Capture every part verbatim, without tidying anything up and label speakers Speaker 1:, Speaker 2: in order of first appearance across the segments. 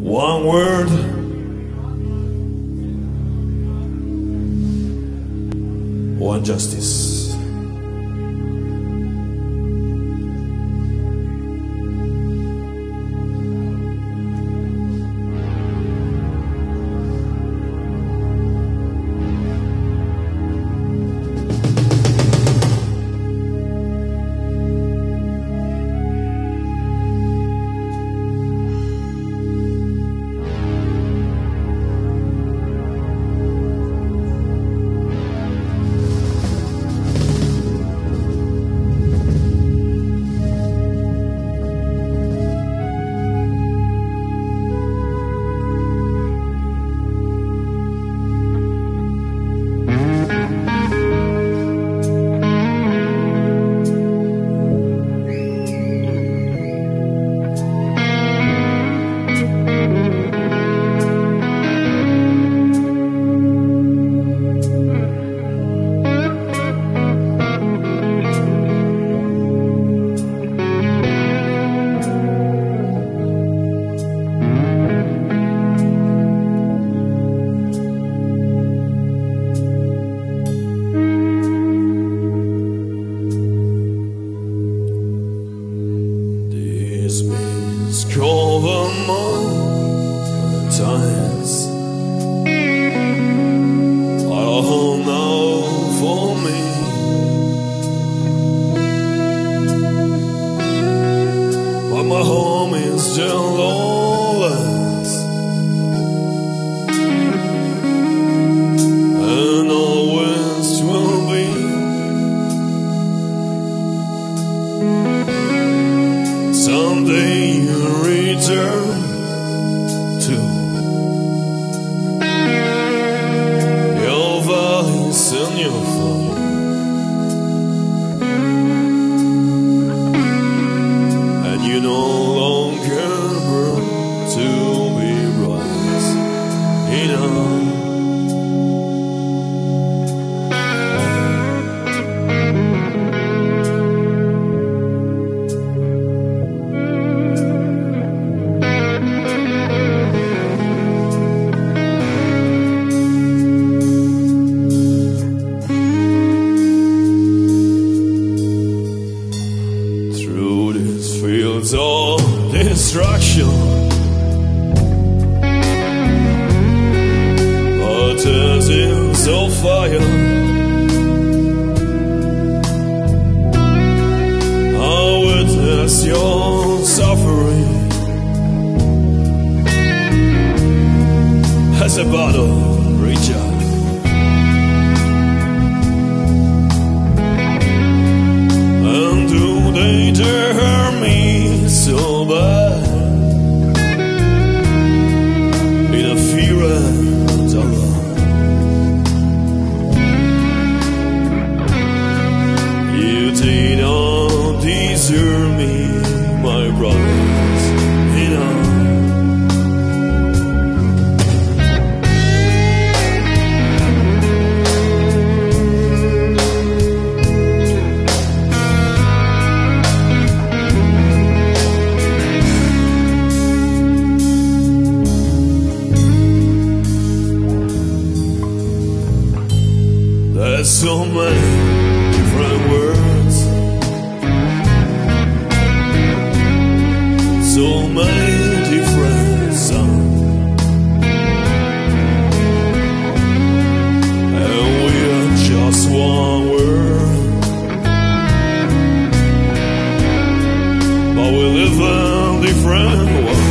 Speaker 1: One word, one justice. Cover more times I don't know for me, but my home is still always and always will be. Someday you return to your voice and your phone, and you no longer burn to be right enough. Fields of destruction, baptisms of fire, I witness your suffering as a battle rages. And do they dare me so bad in a fear and alarm? You did not deserve me, my brothers in arms. There's so many different words, so many different sounds, and we are just one word, but we live in different worlds.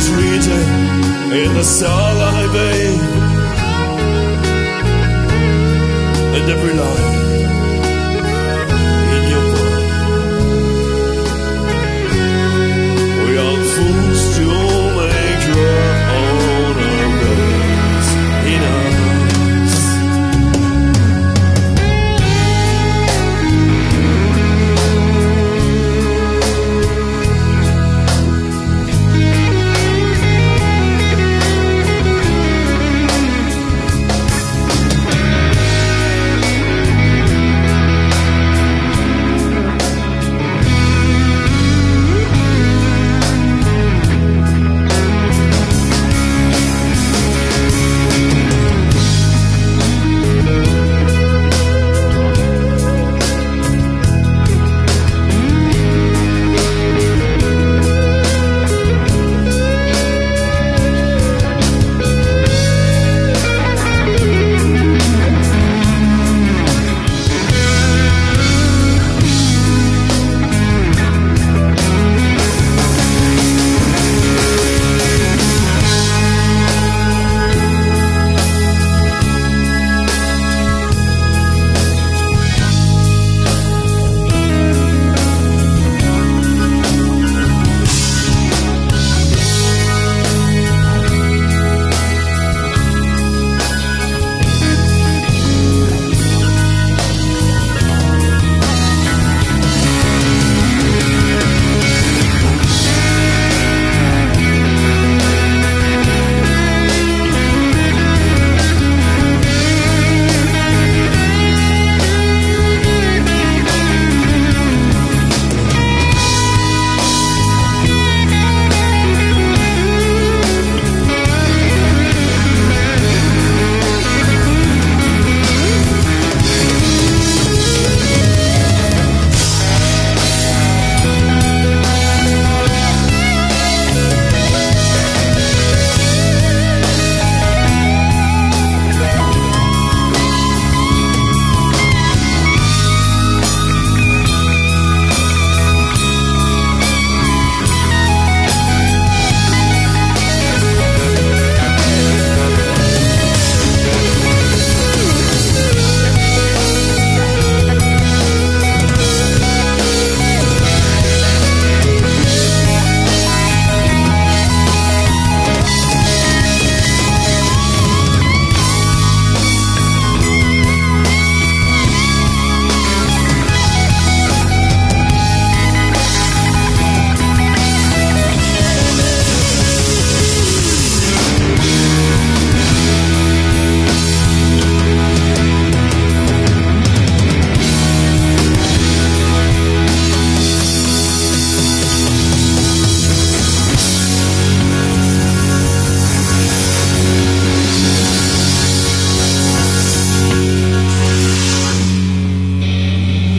Speaker 1: sweeter in the starlight, babe. And every line in your book, we are fools to make your own amends in us.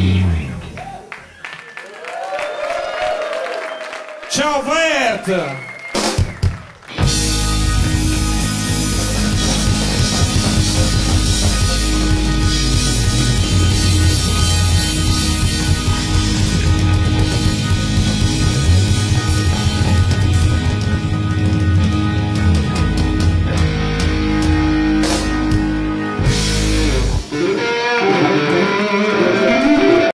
Speaker 2: Ciao Bert!